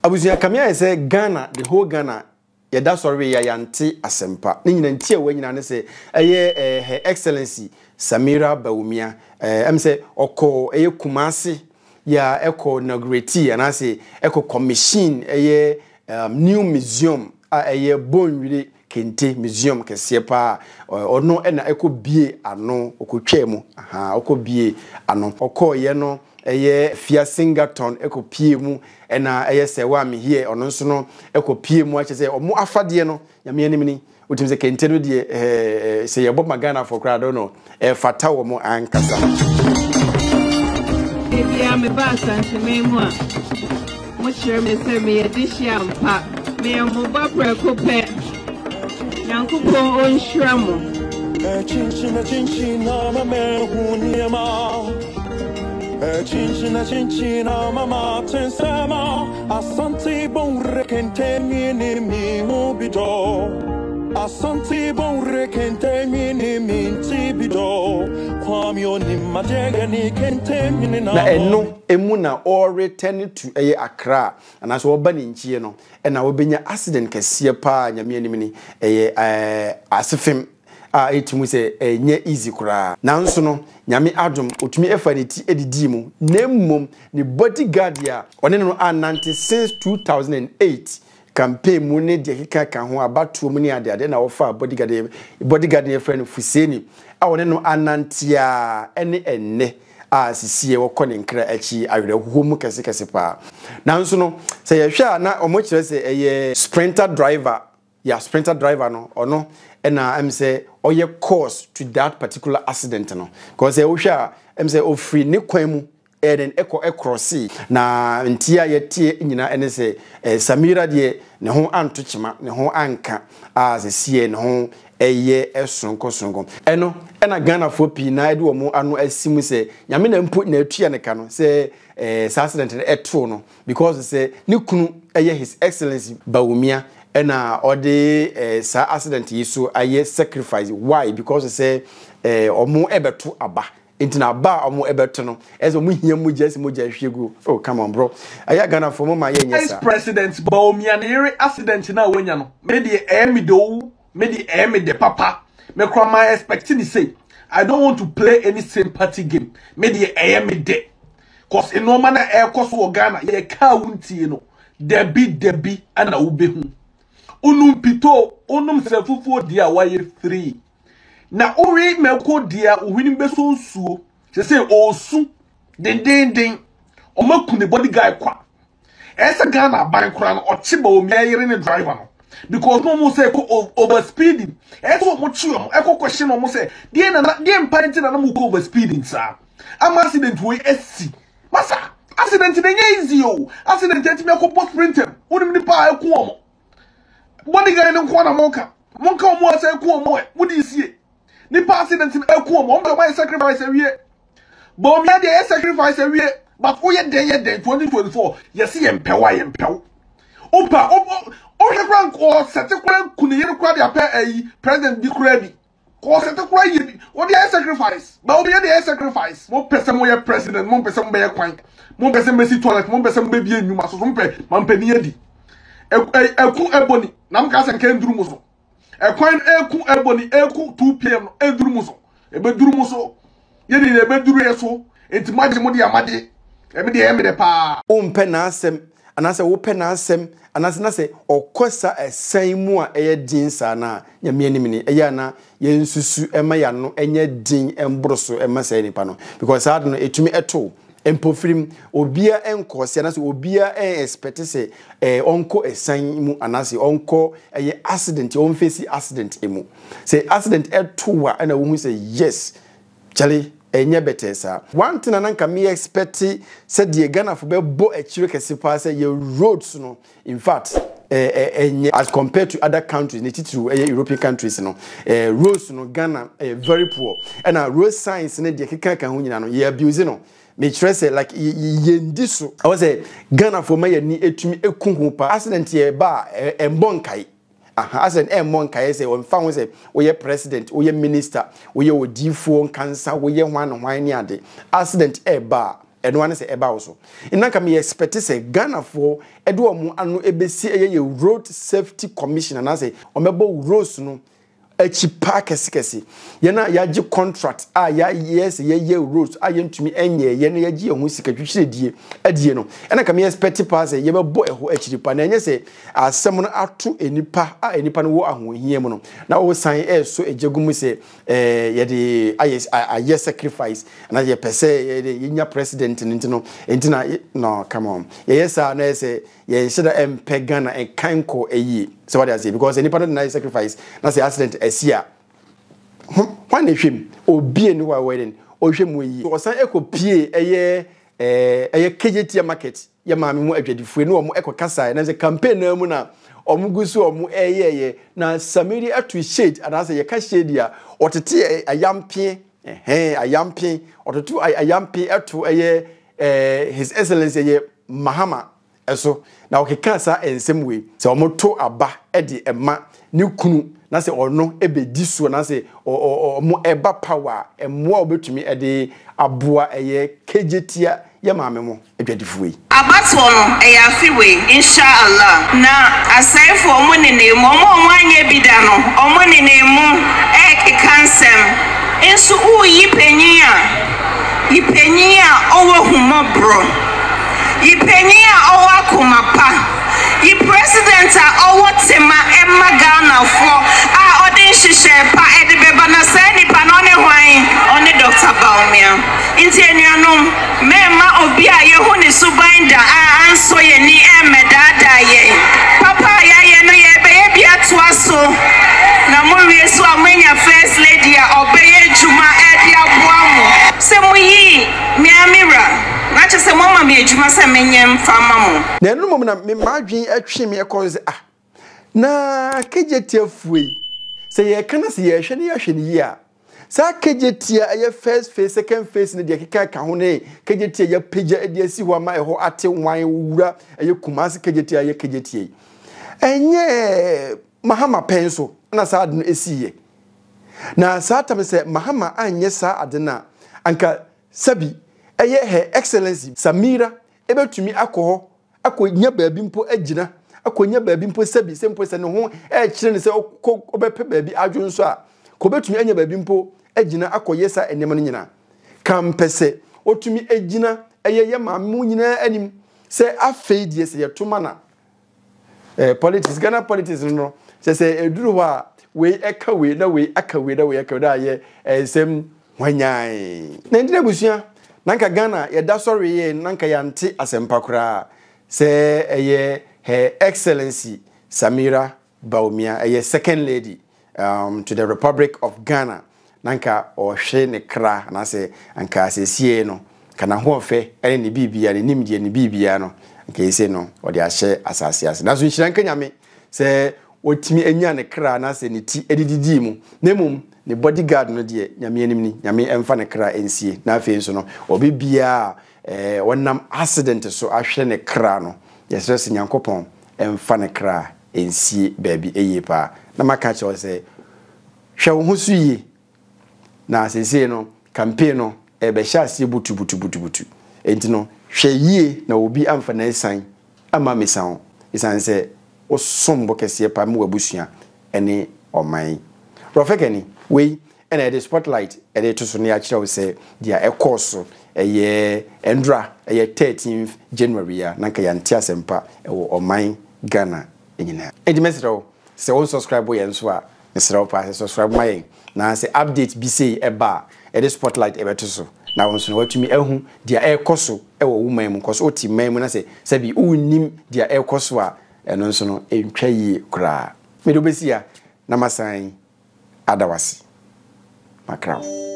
Abusia kamia say Ghana, the whole Ghana, yeah, that's already ya yanti asempa. Ni nyina ntia we nyina ne say Her Excellency Samira Bawumia say oko Kumasi ya eko inaugurate and I say eko commission new museum bone really kente museum kese pa ono na eko bie ano okotwa mu oko bie ano oko ye no Fia Singaton eko pie mu na se wa me here ono nso no eko pie mu ache se omo afade no nyame anim ni utim se kente no de se ye bob magana for crowd no fata wo mo ankasa bia me ba sanse me mu a mo chere me se me edishia mpa me mo ba preko pe nyankupo onhwira mo chinchina mama huniema Chinchina mama tensama asante bon rekente mi mubido asante bon rekente mi tibido kwamyo ni madega ni kente mi na eno emu na all return to Accra and as oba ni nchie no na obenya accident kese pa nyame anim ni asefem etimu se nye easy kura nanso no nyame adom otumi efaniti edidi mu nemmom ni bodyguard ya one no anante since 2008 campaign mu ne de keka ho abatuo mu ne ade na wofa bodyguard ne friend Fuseni one no anante a enne sisie wokɔ nkra achi awerɛhoɔ mu kese pa nanso no se yehwɛ na omo kyerɛ se sprinter driver no ono na am say oye cause to that particular accident no because e wo hwa am say o free ne kwan mu then cross na ntia yetie nyina ene say Samira de ne ho antochema ne ho anka sie ne ho esonko eno na Ghana for pi na ede wo mo ano asimu say nyame na mpo na atua ne ka no say accident eto no because say ne kunu His Excellency Bawumia ena ode sa accident yiso aye sacrifice why because say omo ebeto aba intina ba omo ebeto no ezo mu hia mu jesi mu hwegu oh come on bro aya Ghana for mo ma ye nyesa President Bawumia ne accident na wanya no me de papa me kro my expecting to say I don't want to play any sympathy game me de cause in no manner cause Ghana ye ka wuntie no debi ana ubehu unum pito unum sefufu dia waye 3 na ori meko dia uhini beso nsuo se osu den o maku ne bodyguard kwa esa Ghana ban kura no ochiba o meyere ne driver no because no mo say ko overspeeding eso mo chi o question o mo say die mparenti na mo ko overspeeding sa am accident we esi masa accident na easy o accident enti me ko post printer unim ni pa eku o bodyguard no kwa na monka mo asa eku o mo wudi sie ni pa accident eku o mo my sacrifice awie but me dey sacrifice awie but o ye den 2024 yes ye mpewa opa o hekran ko sete kura kuniyere kura dia pa president bi kura bi ko sete kura ye o dey sacrifice but o dey sacrifice mo pese mo ye president mo pese mo be ye kwan mo pese mesi toilet mo pese mo be bi enwuma so mpe mampani adi eku eboni na mka se nke nduru muso ekwan eku eboni eku 2 pm no eduru muso ebeduru muso ye ni ebeduru yeso enti maje mo dia maje eme de pa o mpe na asem anase wo pe na asem anase na se okosa esan mu a din sa na nyame anim ni na ye nsusu ema ya no enye din embroso ema sai nipa no because sad no etumi eto empofrim obia enkose anase obia expect se onko esan mu anase onko accident on face accident emu say accident eto wa na wo hu say yes chale enye betesa one thing ananka me expect said the Ghana for be bo akire kese pa say your roads no in fact as compared to other countries to European countries no roads no Ghana very poor and road signs ne de keka ho nyina no ye abuse no me stress like yendi so I was say Ghana for my ni etumi eku pa accident ye ba embonkai as an monka say on found say we president we minister we odifo cancer we hwan ni ade accident ba eno ane se eba wo so ina ka me expect say Ghana for edo omo anu ebesi eye road safety commission na say omebo roads no achi park kesi yana yaji contract ya yes ye roads yentumi enye ye na yaji ehu sika twitwiredie adie no ena ka me expect pass ye bebo eho achiri pa na enye se asem no ato enipa enipa no wo ahohie mu no na wo san so ejegumu se ye de aye sacrifice na ye pese ye nya president ntino no come on yes na say ye shida empegana en kanko eyi. So what I say because any part of the sacrifice na say accident esia when they him obi eni wa wedding o hwem yi o san ekopie eye KJT market ye maame mu adwadifue no omo ekokasa na say campaign na mu na omo gusu omo na Samira atu shade and say ye ka shade dia otete ayampe ayampe ototo ayampe atu his excellency ye Mahama eso na okeka sa ensem we se omoto aba de ema ne kunu na se ono ebedi so na se omo eba power emmo obetumi de aboa kejetia ye maame mo adwadifo yi abato no afiwe inshallah na asefo omo nene mo omo anye bida no omo nene mu kansem enso uyi penyin a owo humo bro Ipenia owa kumapa. I president owa tema Emma Ghana for odin shishe pa edibeba na seni panone hwan one Dr. Bawumia. Inti enuanom mema obi a yehu ni subinda anso ye ni emedada ye. Papa ya ye no ye be bi atoa so. Na mo wie so amanya first lady a obeye juma edi aboamu. Se mo yi miamira na chese mama me adwuma se menyem fama mo na enu mom na me madwen atwe me ekonze na kejetia fuei se ye kana se ye hwe ne yi a sa kejetia ye first phase second phase ne de keka ho ne kejetia ye pagya edi asi ho ma eho ate wan wura ye kumase kejetia ye kejetia enye Mahama penso na sa ade no esiye na sa tam se Mahama anye sa ade na anka sabi her excellency Samira ebetumi akọ nya baabi mpo agina akonya baabi mpo sabi sempo se ne ho kire ne se obepe baabi adwo nso a ko betumi anya baabi mpo agina akoyesa enem no nyina kampese otumi agina ye mamu nyina anim se afei die se yetoma na politics Ghana politics no se eduru ho a we eka we na we aka we na we aka da ye sem hwanyan na ndina busua nanka Ghana yeda sorry ye nanka yante asempa kura se her excellency Samira Bawumia second lady to the Republic of Ghana nanka ohwe ne kra na se anka asesie no kana ho fe ene ne bibia ne nimdie ne bibia no anka yese no odi ahye asase ase na so nchiranka nyame se otimi anya ne kra na se ne ti edididi mu nemum ne bodyguard no de nyame anim ni nyame emfa ne kra ensie na afi nso no obi bia wonam accident so ahwe ne kra no yesrese nyankopon emfa ne kra ensie baabi eyepa na maka che se hwe wo hu suyi na sese no campaign no be sha asie butu enti no hwe yie na obi amfa na esan ama mesan isan se osombo kese pa mu abusua ene oman Ropheka ni we ene the spotlight ene to so ne a kire say dia course endra 13th January ya nanka ya ntia sempa ewo oman Ghana enyina edi mesro se won subscribe ye nso a mesro pa subscribe my na se update bi say eba the spotlight to so na won so na watumi ehu dia ekoso ewo woman mu koso oti man mu na se sabi unnim dia ekoso a eno nso no entwa yi kura me do besia na masan adawasi makraw